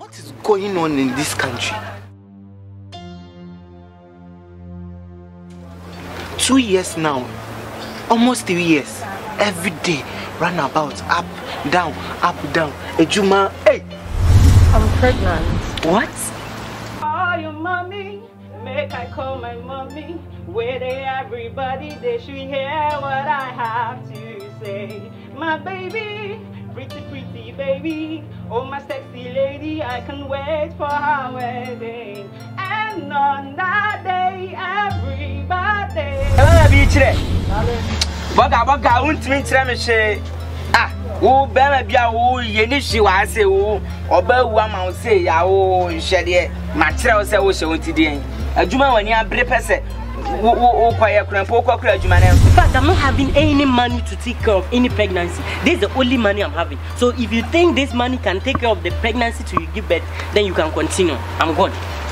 What is going on in this country? 2 years now, almost 3 years. Every day, run about, up, down, Ejuma, hey! I'm pregnant. What? Oh, your mommy, make I call my mommy. Where they everybody, they should hear what I have to say. My baby, pretty baby. Oh, my sexy lady, I can wait for our wedding. And on that day, everybody. Hello, beach. Baga, won't mean to ah, oh, baby, oh, Yenishi, I say, oh, or Bell say, oh, Shady, my child said, oh, so today. A Juma when you are breakfast. In fact, I'm not having any money to take care of any pregnancy. This is the only money I'm having. So if you think this money can take care of the pregnancy till you give birth, then you can continue. I'm gone.